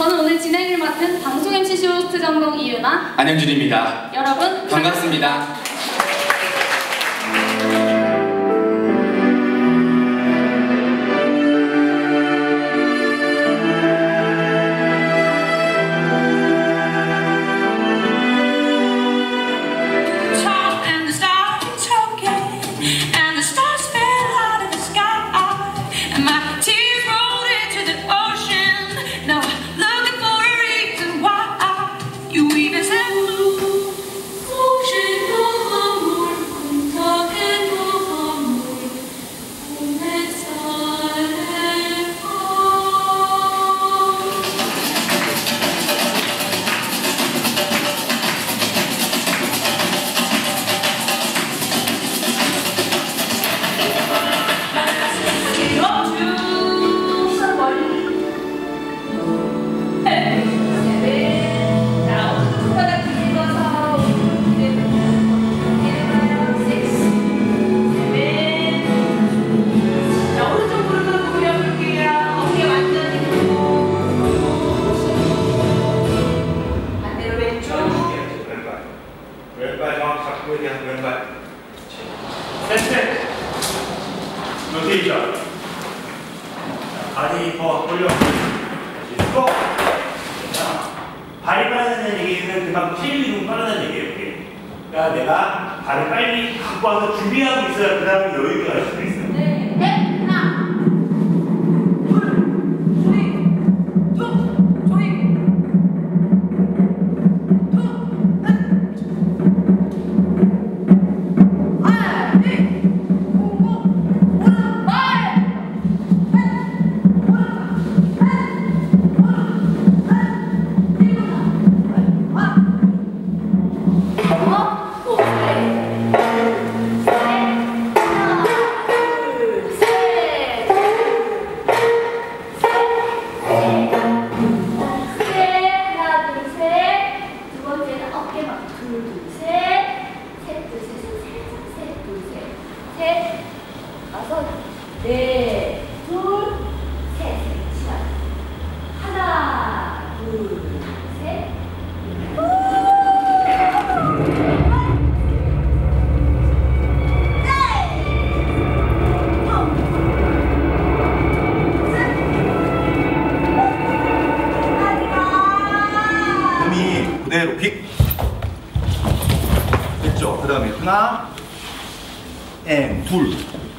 저는 오늘 진행을 맡은 방송 MC 쇼호스트 전공 이유나 안영준입니다. 여러분 반갑습니다. 왼발 정확히 잡고 그냥 왼발 셋셋 로테이션 다리 더 돌려 스톱 발이 빠르다는 얘기는 그만큼 체중이 빠르다는 얘기예요. 그러니까 내가 발을 빨리 갖고 와서 준비하고 있어야 그 다음에 여유가 갈 수가 있어요. 네, 둘, 셋, 시작. 하나, 둘, 셋. 몸이 그대로 빅 됐죠? 그 다음에 하나 앤 둘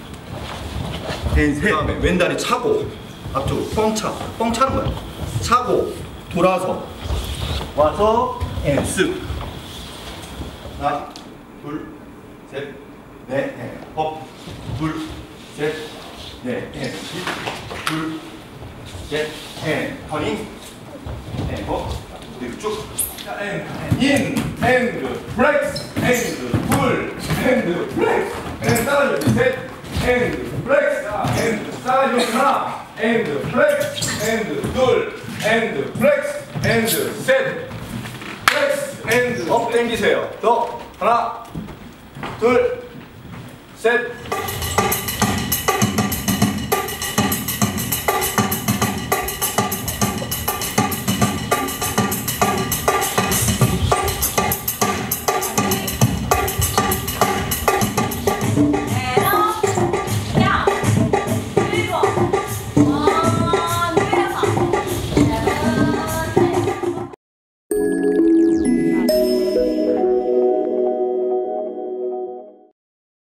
앤 셋. 그 다음에 왼다리 차고 앞쪽으로 뻥 차는 거야. 차고 돌아서 와서 앤 쓱. 하나 둘 셋 넷 앤 업 둘 셋 넷 앤 둘 셋 앤 터닝 앤 업 그리고 쭉 인 앤드 플렉스 앤드 풀 앤드 플렉스 앤드 싸가지고 셋 앤드 플렉스 앤드 싸가지고 하나 앤드 플렉스 앤드 둘 앤드 플렉스 앤드 셋 플렉스 앤드 업 당기세요. 더 하나 둘 셋